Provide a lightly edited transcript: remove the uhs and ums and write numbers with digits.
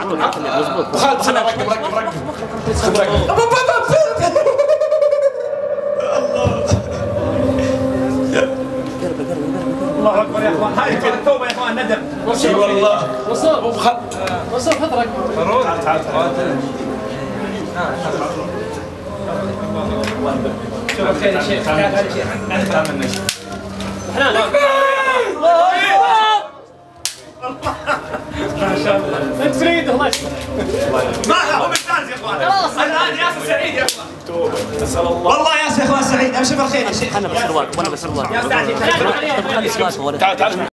مظبوط خالد سنة رقم الله اكبر يا اخوان، هاي التوبه يا اخوان، ندم. اي والله وصل خطرك. تعال شوف الخير يا شيخ، تعال يا شيخ، نعم منك. ما شاء الله انت تريد الله يسلمك. ما هو ممتاز يا اخوان، خلاص الان ياسر سعيد يا اخوان. نسال الله والله ياسر يا اخوان سعيد، ابشر بالخير يا شيخ. انا بسروال وانا بسروال. يا سعيد خلي سؤال. تعال